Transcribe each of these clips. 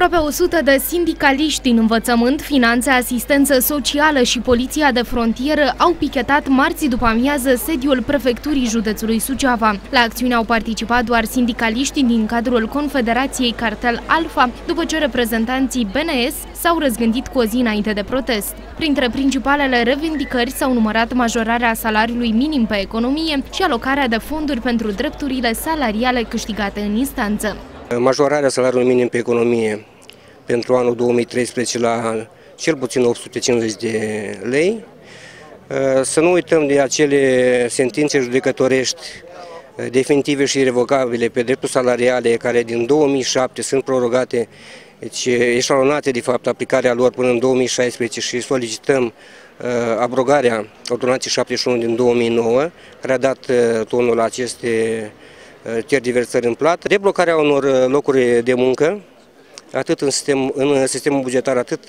Aproape 100 de sindicaliști din învățământ, finanțe, asistență socială și poliția de frontieră au pichetat marți după amiază sediul prefecturii județului Suceava. La acțiune au participat doar sindicaliștii din cadrul Confederației Cartel Alfa, după ce reprezentanții BNS s-au răzgândit cu o zi înainte de protest. Printre principalele revendicări s-au numărat majorarea salariului minim pe economie și alocarea de fonduri pentru drepturile salariale câștigate în instanță. Majorarea salariului minim pe economie pentru anul 2013 la cel puțin 850 de lei. Să nu uităm de acele sentințe judecătorești definitive și irrevocabile pe drepturi salariale care din 2007 sunt prorogate, deci eșalonate de fapt aplicarea lor până în 2016 și solicităm abrogarea ordonanței 71 din 2009, care a dat tonul la aceste tergiversări în plată, deblocarea unor locuri de muncă, atât în sistemul bugetar, atât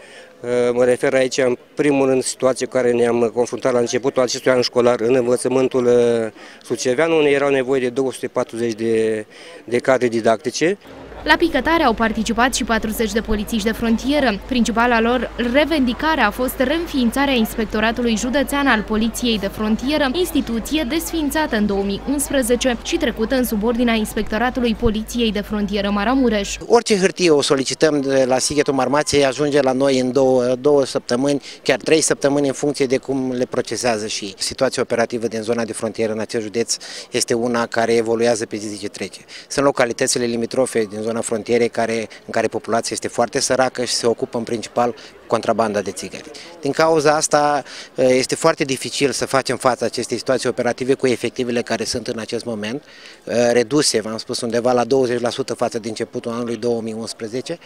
mă refer aici în primul rând situație cu care ne-am confruntat la începutul acestui an școlar în învățământul sucevean, unde erau nevoie de 240 de cadre didactice. La picătare au participat și 40 de polițiști de frontieră. Principala lor revendicare a fost reînființarea Inspectoratului Județean al Poliției de Frontieră, instituție desființată în 2011 și trecută în subordinea Inspectoratului Poliției de Frontieră Maramureș. Orice hârtie o solicităm de la Sighetul Marmației ajunge la noi în două săptămâni, chiar 3 săptămâni, în funcție de cum le procesează și situația operativă din zona de frontieră în acest județ este una care evoluează pe zi ce trece. Sunt localitățile limitrofe din zona frontierei în care populația este foarte săracă și se ocupă în principal contrabanda de țigări. Din cauza asta este foarte dificil să facem față acestei situații operative cu efectivele care sunt în acest moment, reduse, v-am spus, undeva la 20% față de începutul anului 2011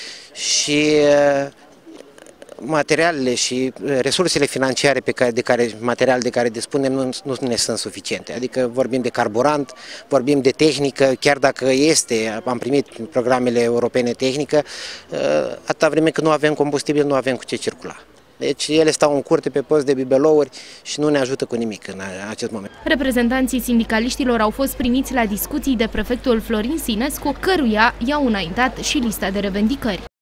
și materialele și resursele financiare de care dispunem nu ne sunt suficiente. Adică vorbim de carburant, vorbim de tehnică, chiar dacă am primit programele europene tehnică, atâta vreme că nu avem combustibil, nu avem cu ce circula. Deci ele stau în curte pe post de bibelouri și nu ne ajută cu nimic în acest moment. Reprezentanții sindicaliștilor au fost primiți la discuții de prefectul Florin Sinescu, căruia i-au înaintat și lista de revendicări.